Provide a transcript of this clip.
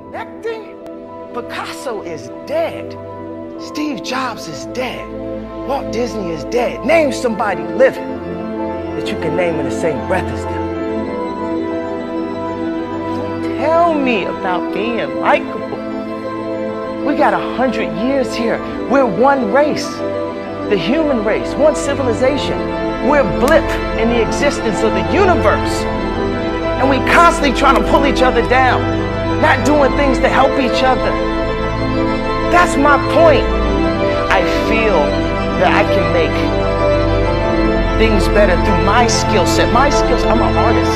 Acting? Picasso is dead. Steve Jobs is dead. Walt Disney is dead. Name somebody living that you can name in the same breath as them. Don't tell me about being likable. We got 100 years here. We're one race, the human race, one civilization. We're a blip in the existence of the universe. And we constantly trying to pull each other down, not doing things to help each other. That's my point. I feel that I can make things better through my skill set. My skills, I'm an artist.